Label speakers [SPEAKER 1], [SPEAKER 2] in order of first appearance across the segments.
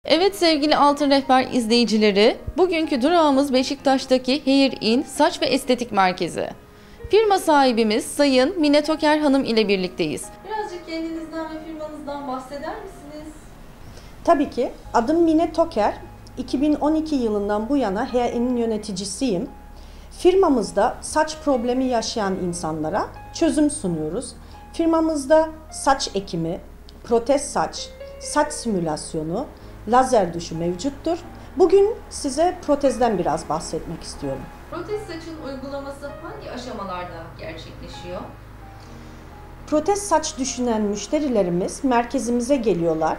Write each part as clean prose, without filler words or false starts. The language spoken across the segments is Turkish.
[SPEAKER 1] Evet sevgili Altın Rehber izleyicileri, bugünkü durağımız Beşiktaş'taki Hair In Saç ve Estetik Merkezi. Firma sahibimiz Sayın Mine Toker Hanım ile birlikteyiz. Birazcık kendinizden ve firmanızdan bahseder misiniz?
[SPEAKER 2] Tabii ki. Adım Mine Toker. 2012 yılından bu yana Hair In'in yöneticisiyim. Firmamızda saç problemi yaşayan insanlara çözüm sunuyoruz. Firmamızda saç ekimi, protez saç, saç simülasyonu, lazer duşu mevcuttur. Bugün size protezden biraz bahsetmek istiyorum.
[SPEAKER 1] Protez saçın uygulaması hangi aşamalarda gerçekleşiyor?
[SPEAKER 2] Protez saç düşünen müşterilerimiz merkezimize geliyorlar.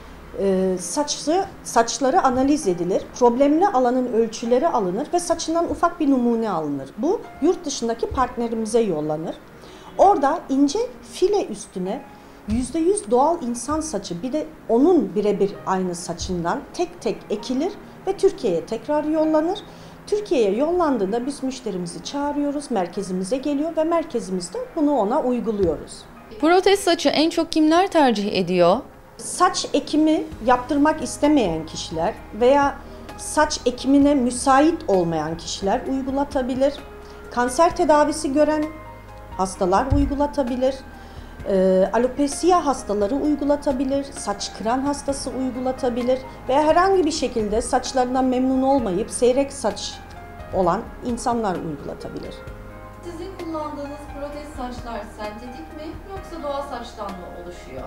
[SPEAKER 2] Saçları analiz edilir, problemli alanın ölçüleri alınır ve saçından ufak bir numune alınır. Bu yurt dışındaki partnerimize yollanır. Orada ince file üstüne %100 doğal insan saçı, bir de onun birebir aynı saçından tek tek ekilir ve Türkiye'ye tekrar yollanır. Türkiye'ye yollandığında biz müşterimizi çağırıyoruz, merkezimize geliyor ve merkezimizde bunu ona uyguluyoruz.
[SPEAKER 1] Protez saçı en çok kimler tercih ediyor?
[SPEAKER 2] Saç ekimi yaptırmak istemeyen kişiler veya saç ekimine müsait olmayan kişiler uygulatabilir. Kanser tedavisi gören hastalar uygulatabilir. Alopesiya hastaları uygulatabilir, saç kıran hastası uygulatabilir veya herhangi bir şekilde saçlarından memnun olmayıp seyrek saç olan insanlar uygulatabilir.
[SPEAKER 1] Sizin kullandığınız protez saçlar sentetik mi yoksa doğal saçtan mı oluşuyor?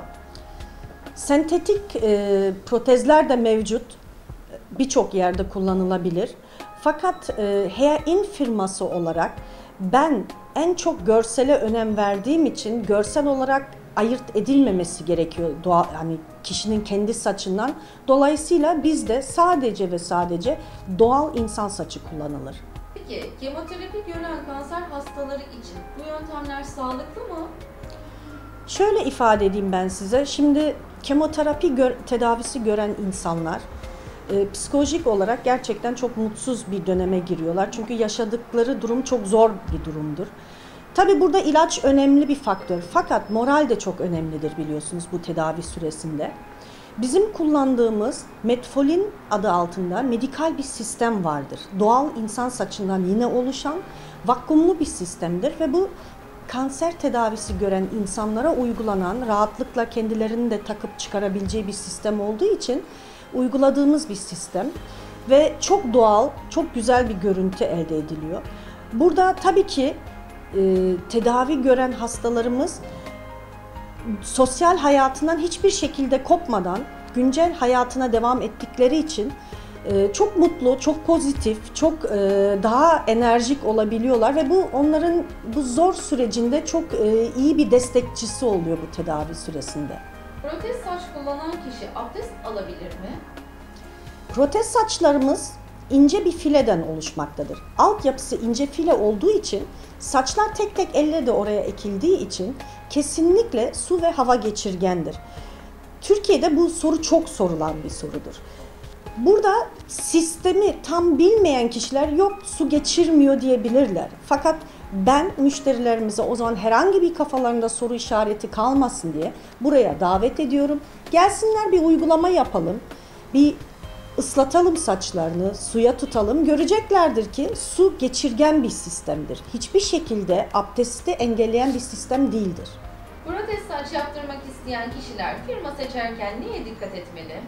[SPEAKER 2] Sentetik protezler de mevcut, birçok yerde kullanılabilir. Fakat Hair In firması olarak ben en çok görsele önem verdiğim için görsel olarak ayırt edilmemesi gerekiyor hani kişinin kendi saçından. Dolayısıyla bizde sadece ve sadece doğal insan saçı kullanılır.
[SPEAKER 1] Peki kemoterapi gören kanser hastaları için bu yöntemler sağlıklı mı?
[SPEAKER 2] Şöyle ifade edeyim ben size. Şimdi kemoterapi tedavisi gören insanlar psikolojik olarak gerçekten çok mutsuz bir döneme giriyorlar. Çünkü yaşadıkları durum çok zor bir durumdur. Tabii burada ilaç önemli bir faktör. Fakat moral de çok önemlidir biliyorsunuz bu tedavi süresinde. Bizim kullandığımız Metformin adı altında medikal bir sistem vardır. Doğal insan saçından yine oluşan vakumlu bir sistemdir ve bu kanser tedavisi gören insanlara uygulanan, rahatlıkla kendilerini de takıp çıkarabileceği bir sistem olduğu için uyguladığımız bir sistem ve çok doğal, çok güzel bir görüntü elde ediliyor. Burada tabii ki tedavi gören hastalarımız sosyal hayatından hiçbir şekilde kopmadan güncel hayatına devam ettikleri için çok mutlu, çok pozitif, çok daha enerjik olabiliyorlar ve bu onların bu zor sürecinde çok iyi bir destekçisi oluyor bu tedavi süresinde.
[SPEAKER 1] Protez saç kullanan kişi abdest alabilir mi?
[SPEAKER 2] Protez saçlarımız ince bir fileden oluşmaktadır. Altyapısı ince file olduğu için saçlar tek tek elle de oraya ekildiği için kesinlikle su ve hava geçirgendir. Türkiye'de bu soru çok sorulan bir sorudur. Burada sistemi tam bilmeyen kişiler yok su geçirmiyor diyebilirler. Fakat ben müşterilerimize o zaman herhangi bir kafalarında soru işareti kalmasın diye buraya davet ediyorum. Gelsinler bir uygulama yapalım, bir ıslatalım saçlarını, suya tutalım. Göreceklerdir ki su geçirgen bir sistemdir. Hiçbir şekilde abdesti engelleyen bir sistem değildir.
[SPEAKER 1] Protez saç yaptırmak isteyen kişiler firma seçerken neye dikkat etmeli?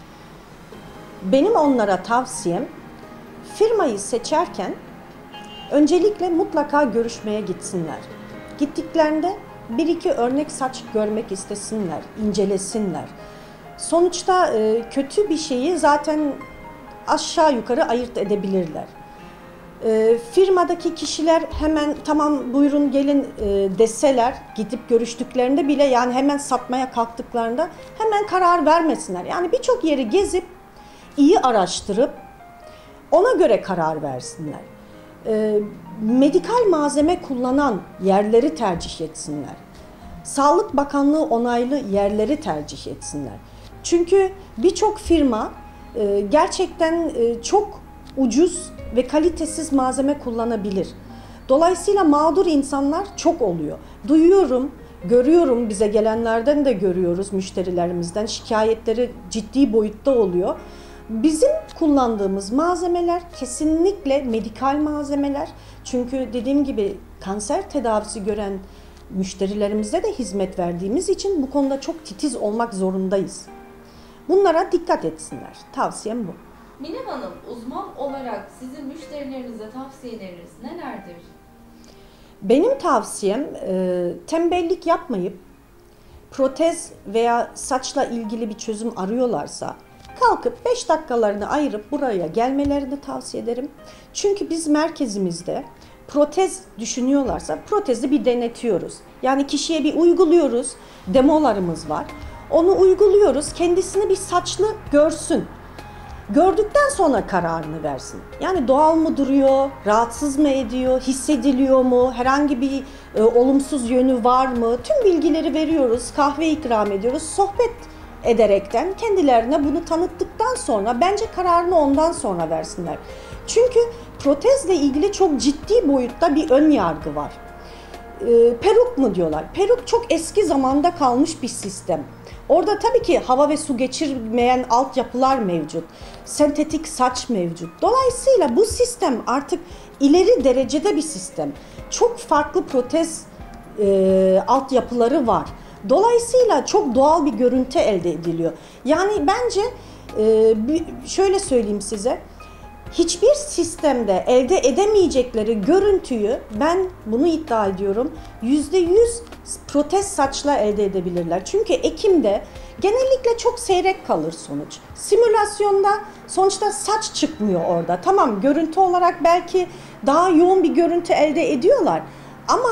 [SPEAKER 2] Benim onlara tavsiyem firmayı seçerken öncelikle mutlaka görüşmeye gitsinler. Gittiklerinde bir iki örnek saç görmek istesinler, incelesinler. Sonuçta kötü bir şeyi zaten aşağı yukarı ayırt edebilirler. Firmadaki kişiler hemen tamam buyurun gelin deseler, gidip görüştüklerinde bile yani hemen satmaya kalktıklarında hemen karar vermesinler. Yani birçok yeri gezip iyi araştırıp ona göre karar versinler. Medikal malzeme kullanan yerleri tercih etsinler. Sağlık Bakanlığı onaylı yerleri tercih etsinler. Çünkü birçok firma gerçekten çok ucuz ve kalitesiz malzeme kullanabilir. Dolayısıyla mağdur insanlar çok oluyor. Duyuyorum görüyorum, bize gelenlerden de görüyoruz, müşterilerimizden şikayetleri ciddi boyutta oluyor. Bizim kullandığımız malzemeler kesinlikle medikal malzemeler. Çünkü dediğim gibi kanser tedavisi gören müşterilerimize de hizmet verdiğimiz için bu konuda çok titiz olmak zorundayız. Bunlara dikkat etsinler. Tavsiyem bu.
[SPEAKER 1] Mine Hanım, uzman olarak sizin müşterilerinize tavsiyeleriniz nelerdir?
[SPEAKER 2] Benim tavsiyem tembellik yapmayıp protez veya saçla ilgili bir çözüm arıyorlarsa kalkıp 5 dakikalarını ayırıp buraya gelmelerini tavsiye ederim. Çünkü biz merkezimizde protez düşünüyorlarsa protezi bir denetiyoruz. Yani kişiye bir uyguluyoruz, demolarımız var. Onu uyguluyoruz, kendisini bir saçlı görsün. Gördükten sonra kararını versin. Yani doğal mı duruyor, rahatsız mı ediyor, hissediliyor mu, herhangi bir olumsuz yönü var mı? Tüm bilgileri veriyoruz, kahve ikram ediyoruz, sohbet ederekten kendilerine bunu tanıttıktan sonra bence kararını ondan sonra versinler. Çünkü protezle ilgili çok ciddi boyutta bir ön yargı var. Peruk mu diyorlar? Peruk çok eski zamanda kalmış bir sistem. Orada tabii ki hava ve su geçirmeyen altyapılar mevcut. Sentetik saç mevcut. Dolayısıyla bu sistem artık ileri derecede bir sistem. Çok farklı protez altyapıları var. Dolayısıyla çok doğal bir görüntü elde ediliyor. Yani bence şöyle söyleyeyim size. Hiçbir sistemde elde edemeyecekleri görüntüyü ben bunu iddia ediyorum %100 protez saçla elde edebilirler. Çünkü ekimde genellikle çok seyrek kalır sonuç. Simülasyonda sonuçta saç çıkmıyor orada. Tamam görüntü olarak belki daha yoğun bir görüntü elde ediyorlar ama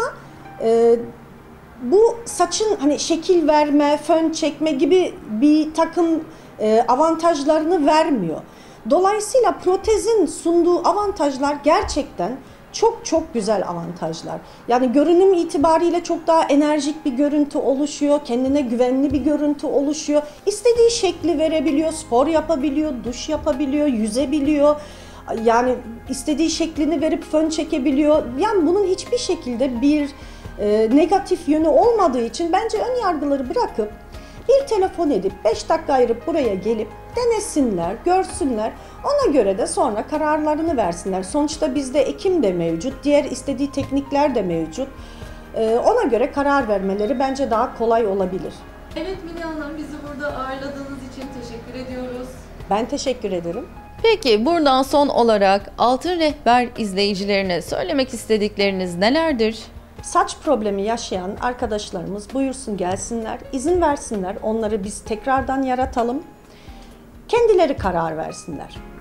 [SPEAKER 2] bu saçın hani şekil verme, fön çekme gibi bir takım avantajlarını vermiyor. Dolayısıyla protezin sunduğu avantajlar gerçekten çok çok güzel avantajlar. Yani görünüm itibariyle çok daha enerjik bir görüntü oluşuyor, kendine güvenli bir görüntü oluşuyor. İstediği şekli verebiliyor, spor yapabiliyor, duş yapabiliyor, yüzebiliyor. Yani istediği şeklini verip fön çekebiliyor. Yani bunun hiçbir şekilde bir negatif yönü olmadığı için bence ön yargıları bırakıp bir telefon edip 5 dakika ayırıp buraya gelip denesinler, görsünler. Ona göre de sonra kararlarını versinler. Sonuçta bizde ekim de mevcut, diğer istediği teknikler de mevcut. Ona göre karar vermeleri bence daha kolay olabilir.
[SPEAKER 1] Evet Mine Hanım, bizi burada ağırladığınız için teşekkür ediyoruz.
[SPEAKER 2] Ben teşekkür ederim.
[SPEAKER 1] Peki buradan son olarak Altın Rehber izleyicilerine söylemek istedikleriniz nelerdir?
[SPEAKER 2] Saç problemi yaşayan arkadaşlarımız buyursun gelsinler, izin versinler, onları biz tekrardan yaratalım, kendileri karar versinler.